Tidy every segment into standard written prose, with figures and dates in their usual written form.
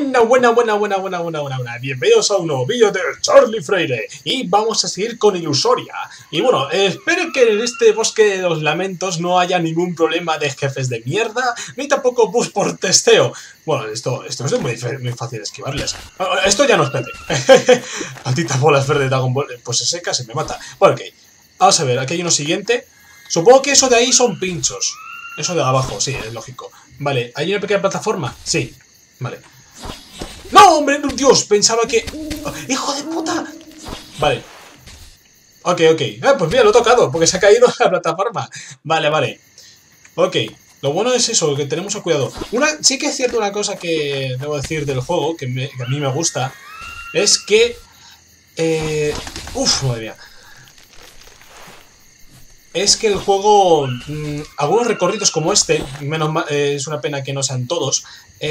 Buena. Bienvenidos a un nuevo vídeo de Charlie Freire. Y vamos a seguir con Ilusoria. Y bueno, espero que en este bosque de los lamentos no haya ningún problema de jefes de mierda, ni tampoco bus por testeo. Bueno, esto es muy fácil esquivarles. Esto ya no es Pepe. Malditas bolas verdes de Dragon Ball. Pues se seca, se me mata. Bueno, ok. Vamos a ver, aquí hay uno siguiente. Supongo que eso de ahí son pinchos. Eso de abajo, sí, es lógico. Vale, ¿hay una pequeña plataforma? Sí. Vale. ¡No, hombre! ¡Dios! Pensaba que... ¡Hijo de puta! Vale. Ok. Pues mira, lo he tocado, porque se ha caído la plataforma. Vale. Ok. Lo bueno es eso, que tenemos cuidado. Sí que es cierto una cosa que debo decir del juego, que a mí me gusta, es que... madre mía. Es que el juego, algunos recorridos como este, es una pena que no sean todos,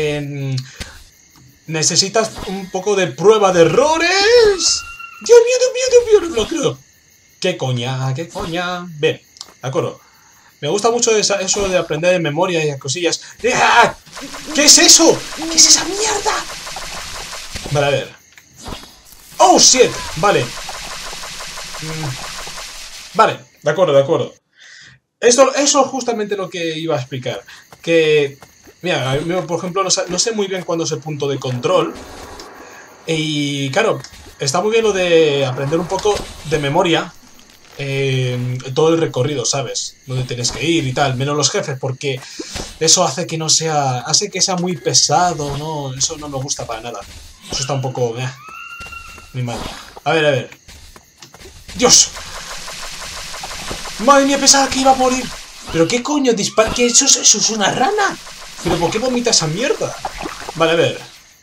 necesitas un poco de prueba de errores. Dios mío, no lo creo. ¿Qué coña? Bien, de acuerdo. Me gusta mucho eso de aprender de memoria y cosillas. ¿Qué es eso? ¿Qué es esa mierda? Vale, a ver. ¡Oh, shit! Vale. Vale, de acuerdo. Eso es justamente lo que iba a explicar. Que, mira, por ejemplo, no sé muy bien cuándo es el punto de control. Y claro, está muy bien lo de aprender un poco de memoria todo el recorrido, ¿sabes? Dónde tienes que ir y tal, menos los jefes, porque eso hace que sea muy pesado, ¿no? Eso no me gusta para nada. Eso está un poco... muy mal. A ver. ¡Dios! Madre mía, pensaba que iba a morir. ¿Pero qué coño dispara? ¿Qué eso es una rana? ¿Pero por qué vomita esa mierda? Vale, a ver.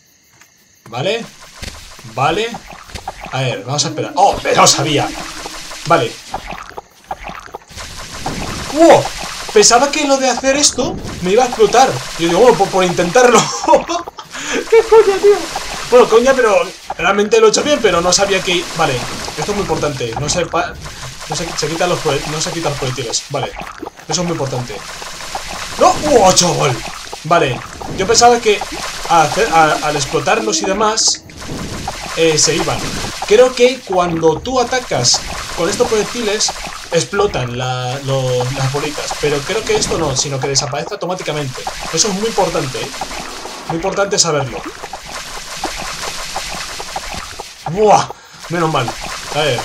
Vale. A ver, vamos a esperar. ¡Oh, pero lo sabía! Vale. ¡Wow! Pensaba que lo de hacer esto me iba a explotar. Y yo digo, bueno, por intentarlo. ¡Qué coña, tío! Bueno, coña, pero realmente lo he hecho bien, pero no sabía que... Vale, esto es muy importante. No se quitan los proyectiles. Vale, eso es muy importante. ¡No! ¡Oh, chaval! Vale, yo pensaba que al explotarlos y demás se iban. Creo que cuando tú atacas con estos proyectiles explotan las bolitas. Pero creo que esto no, sino que desaparece automáticamente. Eso es muy importante, ¿eh? Muy importante saberlo. ¡Buah! Menos mal. A ver.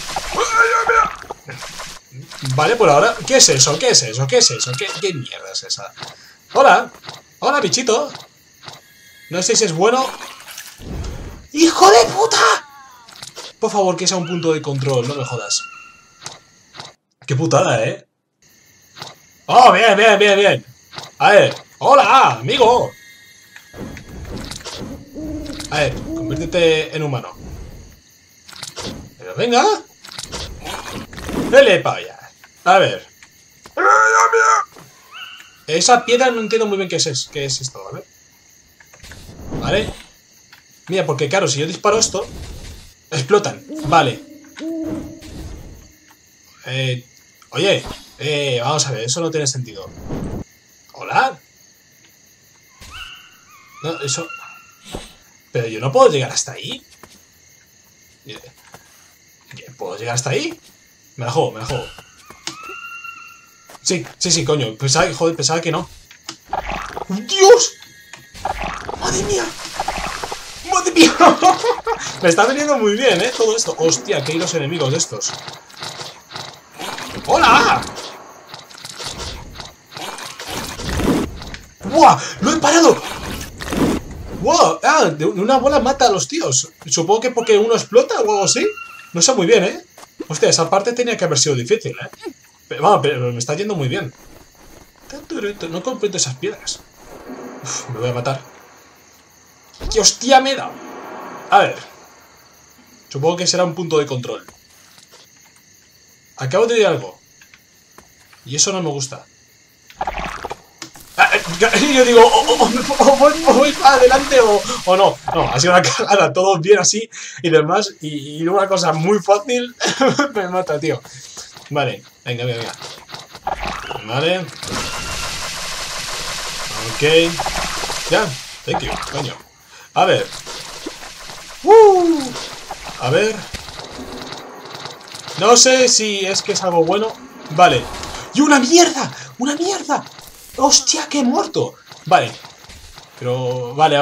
Vale, por ahora... ¿Qué es eso? ¿Qué mierda es esa? ¡Hola! ¡Hola, bichito! No sé si es bueno... ¡Hijo de puta! Por favor, que sea un punto de control, no me jodas. ¡Qué putada, eh! ¡Oh, bien! A ver... ¡Hola, amigo! A ver, conviértete en humano. Pero venga. Dale para allá. A ver. Esa piedra no entiendo muy bien qué es esto, ¿vale? Vale. Mira, porque claro, si yo disparo esto, explotan. Vale. Oye. Vamos a ver, eso no tiene sentido. ¿Hola? No, eso... Pero yo no puedo llegar hasta ahí. ¿Puedo llegar hasta ahí? Me la juego. Sí, coño. Pensaba que no. ¡Dios! ¡Madre mía! Me está veniendo muy bien, todo esto. Hostia, que hay los enemigos de estos. ¡Hola! ¡Buah! ¡Lo he parado! ¡Wow! De una bola mata a los tíos. Supongo que porque uno explota o algo así. No sé muy bien, ¿eh? Hostia, esa parte tenía que haber sido difícil, ¿eh? Pero me está yendo muy bien. No comprendo esas piedras. Uf, me voy a matar. ¡Qué hostia me da! A ver. Supongo que será un punto de control. Acabo de oír algo. Y eso no me gusta. Yo digo, voy para adelante o no. No, ha sido una cagada, todo bien así y demás. Y una cosa muy fácil me mata, tío. Vale, venga. Vale. Ok. Ya, thank you, coño. A ver. A ver. No sé si es que es algo bueno. Vale. ¡Y una mierda! ¡Una mierda! ¡Hostia, que he muerto! Vale. Pero... Vale.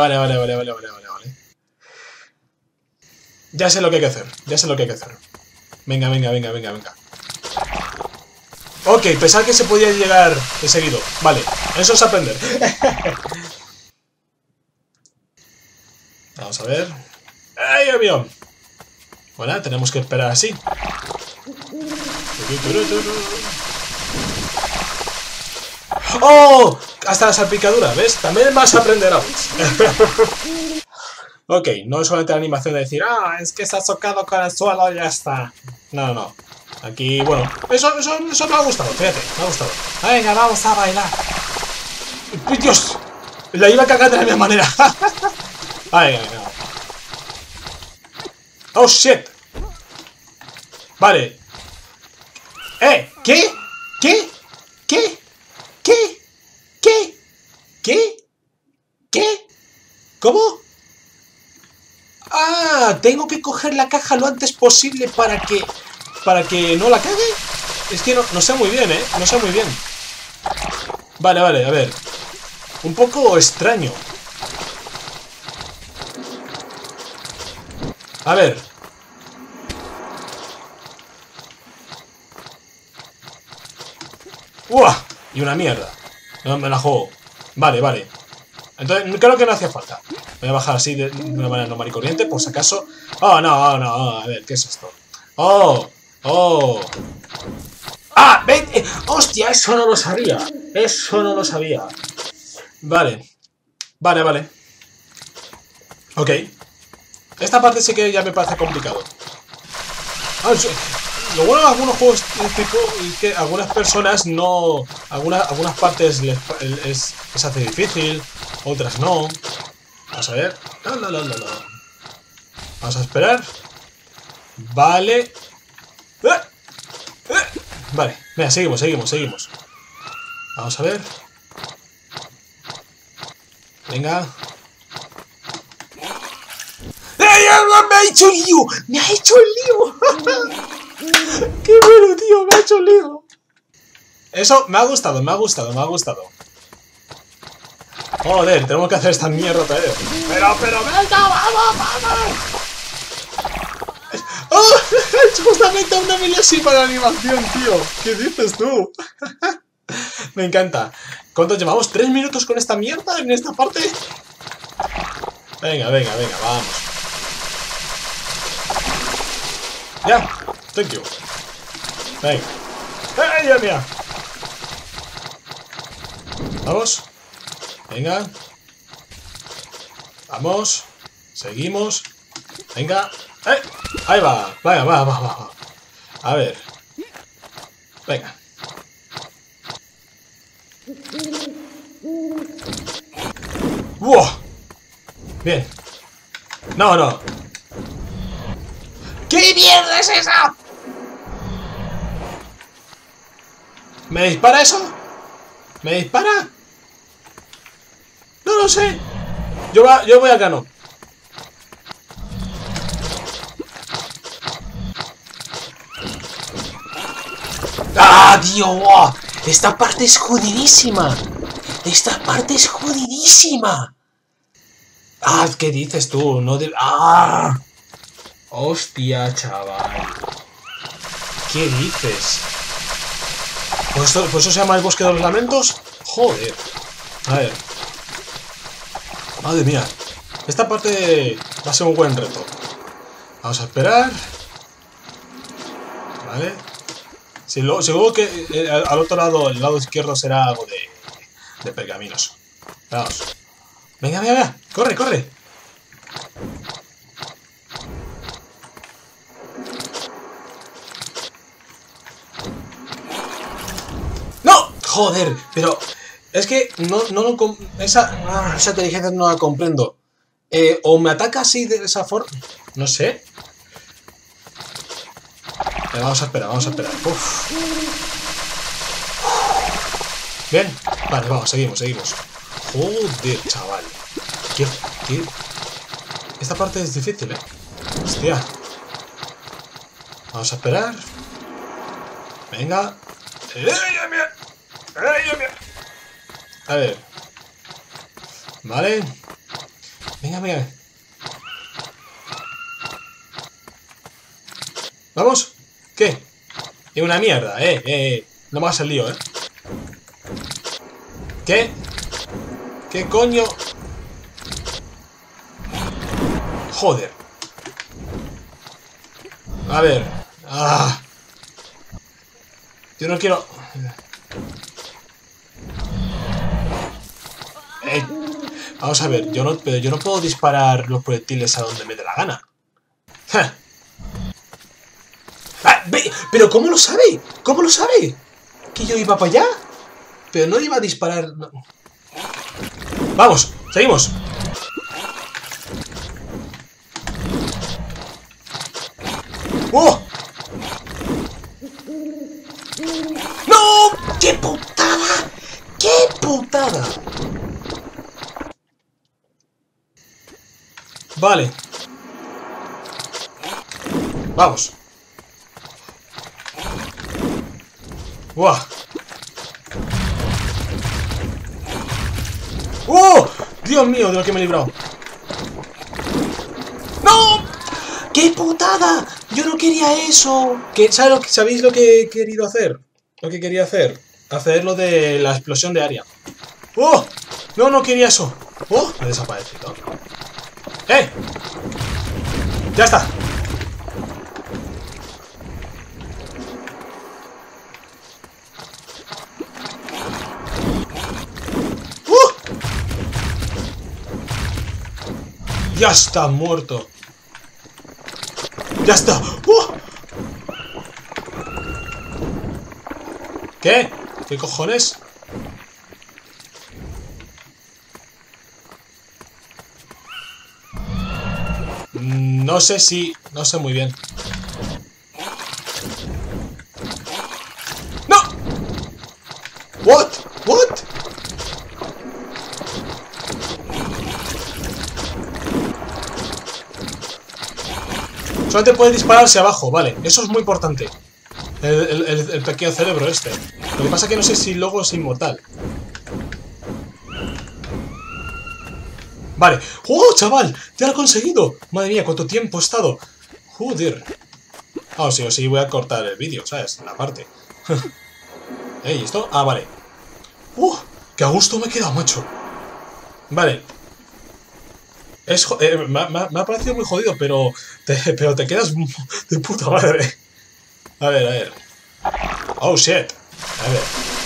Ya sé lo que hay que hacer. Ya sé lo que hay que hacer. Venga. Ok, pensaba que se podía llegar de seguido. Vale, eso es aprender. Vamos a ver. ¡Ay, avión! Bueno, tenemos que esperar así. ¡Oh! Hasta la salpicadura, ¿ves? También vas a aprender aún. Ok, no es solamente la animación de decir, ah, es que se ha chocado con el suelo y ya está. No. Aquí, bueno, eso me ha gustado, fíjate, me ha gustado. Venga, vamos a bailar. ¡Uy, Dios! La iba a cagar de la misma manera. Venga. ¡Oh, shit! Vale. ¿Qué? ¿Cómo? Ah, tengo que coger la caja lo antes posible para que no la cague. Es que no sé muy bien, no sé muy bien. Vale, a ver. Un poco extraño. A ver. ¡Uah! Y una mierda. No me la juego. Vale. Entonces, creo que no hacía falta. Voy a bajar así de una manera normal y corriente, por si acaso. Oh, no. A ver, ¿qué es esto? ¡Oh! ¡Ah! ¡Ven! ¡Hostia! Eso no lo sabía. Vale. Ok. Esta parte sí que ya me parece complicado. Lo bueno de algunos juegos de tipo es que algunas personas no... Algunas partes les hace difícil, otras no. Vamos a ver. No. Vamos a esperar. Vale. Vale, venga, seguimos. Vamos a ver. Venga. ¡Me ha hecho lío! ¡Qué bueno, tío! Me ha hecho lío. Eso me ha gustado. Joder, tenemos que hacer esta mierda otra vez. Pero, venga, vamos. ¡Oh! He hecho justamente una milésima de animación, tío. ¿Qué dices tú? Me encanta. ¿Cuánto llevamos? ¿3 minutos con esta mierda en esta parte? Venga, vamos. Ya, thank you. Venga. ¡Ay, Dios mío! Vamos. Venga. Vamos. Seguimos. Venga. Ahí va. Va. A ver. Venga. ¡Wow! Bien. No. ¿Qué mierda es esa? ¿Me dispara eso? ¿Me dispara? No lo sé. Yo voy acá, no. ¡Ah, Dios! ¡Oh! Esta parte es jodidísima. Ah, ¿qué dices tú? No de... ¡Ah! Hostia, chaval. ¿Qué dices? ¿Pues eso se llama el bosque de los lamentos? Joder. A ver. Madre mía. Esta parte va a ser un buen reto. Vamos a esperar. Vale. Seguro que al otro lado, el lado izquierdo, será algo de pergaminos. Vamos. Venga. Corre. ¡No! Joder, pero... Es que esa inteligencia no la comprendo. O me ataca así de esa forma... No sé. Vamos a esperar. Uf. Bien. Vale, vamos, seguimos. Joder, chaval. Esta parte es difícil, ¿eh? Hostia. Vamos a esperar. Venga. A ver. Vale. Venga, venga. ¿Vamos? ¿Qué? Es una mierda, no me hagas el lío, ¿Qué? ¿Qué coño? Joder. A ver. Yo no quiero... Vamos a ver, pero yo no puedo disparar los proyectiles a donde me dé la gana. ¡Ja! ¿Pero cómo lo sabe? ¿Cómo lo sabe? ¿Que yo iba para allá? Pero no iba a disparar... No. ¡Vamos! ¡Seguimos! ¡Oh! ¡No! ¡Qué putada! ¡Qué putada! Vale. Vamos. ¡Buah! ¡Oh! ¡Dios mío, de lo que me he librado! ¡No! ¡Qué putada! ¡Yo no quería eso! ¿Sabéis lo que he querido hacer? Lo que quería hacer. Hacer lo de la explosión de área. ¡Oh! No, no quería eso. ¡Oh! Me ha desaparecido. ¡Eh! ¡Ya está! ¡Ya está muerto! ¡Ya está! ¿Qué? ¿Qué cojones? No sé si... No sé muy bien. ¡No! ¿What? ¿What? Solamente puede disparar hacia abajo, vale. Eso es muy importante. El pequeño cerebro este. Lo que pasa es que no sé si luego es inmortal. Vale. ¡Oh, chaval! ¡Ya lo he conseguido! Madre mía, cuánto tiempo he estado. Joder. Ah, sí o sí, voy a cortar el vídeo, ¿sabes? La parte. ¿Y esto? Ah, vale. ¡Qué a gusto me he quedado, macho! Vale. Me ha parecido muy jodido, pero te quedas de puta madre. A ver, a ver. Oh, shit. A ver.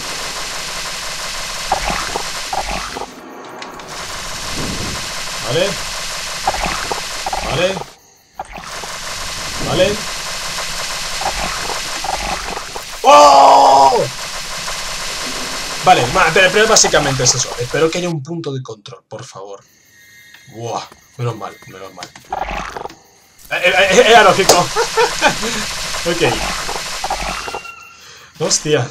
Vale. Vale. Vale. ¡Oh! Vale, pero básicamente es eso. Espero que haya un punto de control, por favor. Buah, menos mal, menos mal. Era lógico. Ok. Hostia.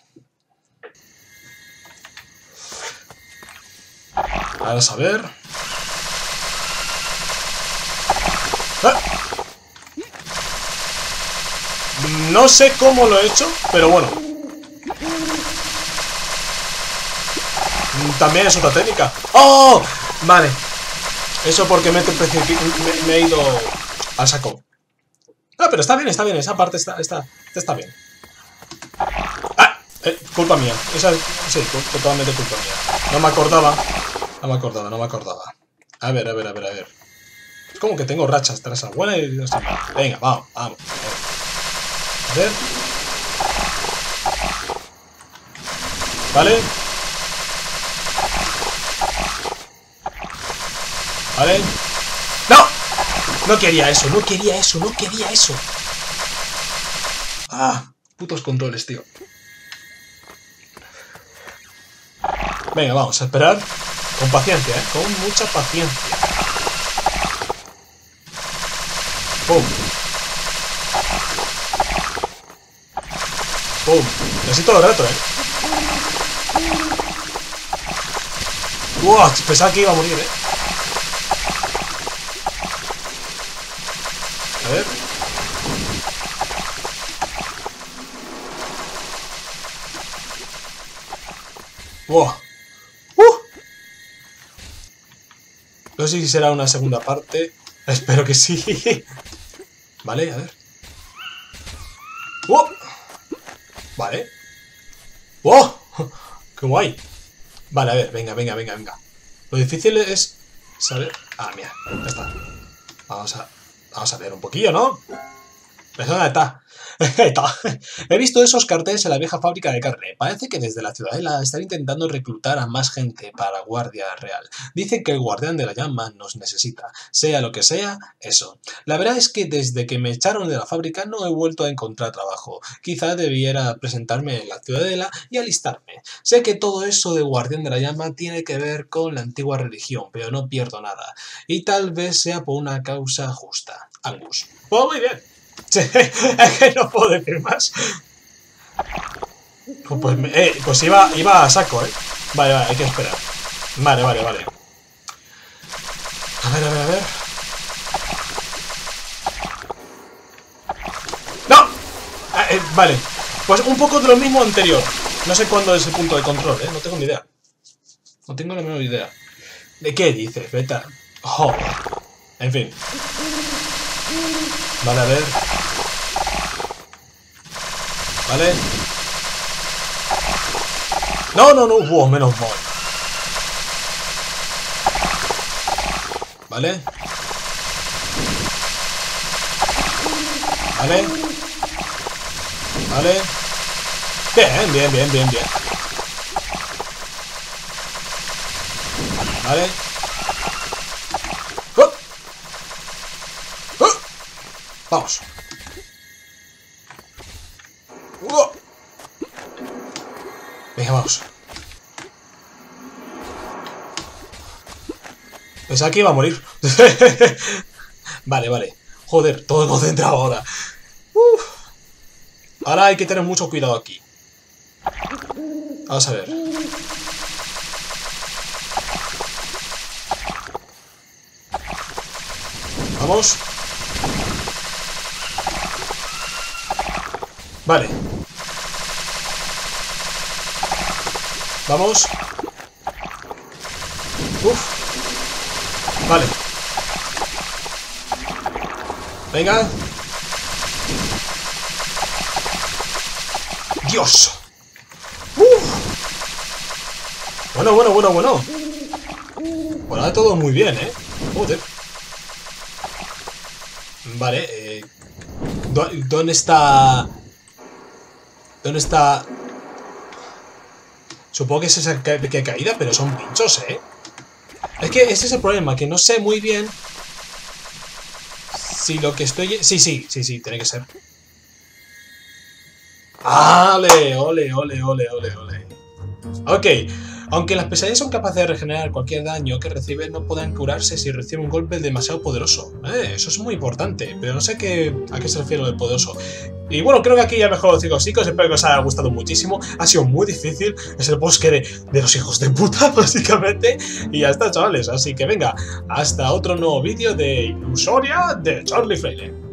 Ahora a ver. No sé cómo lo he hecho, pero bueno. También es otra técnica. ¡Oh! Vale. Eso porque me he ido al saco. Ah, pero está bien, está bien. Esa parte está bien. ¡Ah! Culpa mía. Esa, sí, totalmente culpa mía. No me acordaba. No me acordaba, no me acordaba. A ver, a ver, a ver, a ver. Es como que tengo rachas tras esa buena y no sé. Venga, vamos, vamos. A ver. Vale. Vale. ¡No! No quería eso, no quería eso, no quería eso. Ah, putos controles, tío. Venga, vamos a esperar. Con paciencia, con mucha paciencia. ¡Pum! ¡Pum! Así todo el rato, ¡Wow! Pensaba que iba a morir, A ver. ¡Wow! No sé si será una segunda parte. Espero que sí. Vale, a ver. ¡Wow! Vale. ¡Wow! ¡Qué guay! Vale, a ver, venga. Lo difícil es saber... Ah, mira, ya está. Vamos a ver un poquillo, ¿no? ¿Dónde está? He visto esos carteles en la vieja fábrica de carne. Parece que desde la ciudadela están intentando reclutar a más gente para la Guardia Real. Dicen que el guardián de la llama nos necesita. Sea lo que sea, eso. La verdad es que desde que me echaron de la fábrica no he vuelto a encontrar trabajo. Quizá debiera presentarme en la ciudadela y alistarme. Sé que todo eso de guardián de la llama tiene que ver con la antigua religión, pero no pierdo nada. Y tal vez sea por una causa justa. Angus. Pues muy bien. Es que no puedo decir más. Pues iba a saco, ¿eh? Vale, hay que esperar. Vale. A ver. ¡No! Vale. Pues un poco de lo mismo anterior. No sé cuándo es el punto de control, ¿eh? No tengo ni idea. No tengo la menor idea. ¿De qué dices? Beta. Oh. En fin. Vale, a ver. Vale. No. Wow, menos mal. Vale. Bien. Vale. Vamos. Venga, vamos. Pensaba que iba a morir. Vale. Joder, todo concentrado ahora. Ahora hay que tener mucho cuidado aquí. Vamos a ver. Vamos. Vale. Vamos. Vale. Venga. Dios. Bueno. Bueno, todo muy bien, ¿eh? Joder. Vale, ¿dónde está? ¿Dónde está? Supongo que es esa que caída, pero son pinchos, ¿eh? Es que ese es el problema, que no sé muy bien si lo que estoy... Sí, tiene que ser. ¡Ale! ¡Ole! Ok, aunque las pesadillas son capaces de regenerar cualquier daño que reciben, no pueden curarse si reciben un golpe demasiado poderoso. Eso es muy importante, pero no sé a qué se refiere lo de poderoso. Y bueno, creo que aquí ya mejor, chicos, espero que os haya gustado muchísimo. Ha sido muy difícil, es el bosque de los hijos de puta, básicamente. Y ya está, chavales, así que venga, hasta otro nuevo vídeo de Ilusoria de Charlie Freire.